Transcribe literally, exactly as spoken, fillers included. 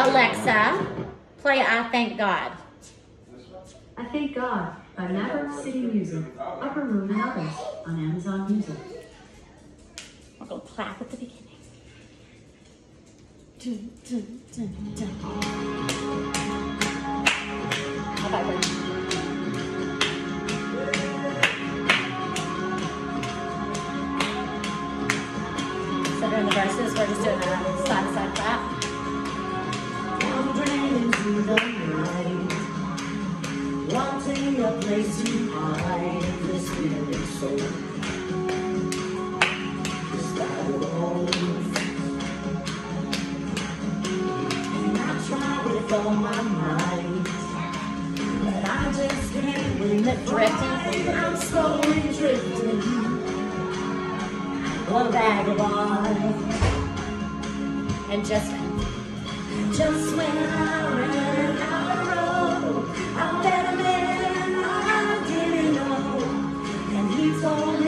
Alexa, play I Thank God. I Thank God by Maverick City Music, Upper Moon and others on Amazon Music. We're going to clap at the beginning. Dun, dun, dun, dun. How about her? So during the verses, we're just doing a side-to-side clap. Wandering into the night, wanting a place to hide the spirit soul. Is that alone? And I try with all my might, but I just can't win the drifting. I'm slowly drifting, a vagabond. And just Just when I ran out of road, I met a man I didn't know, and he told me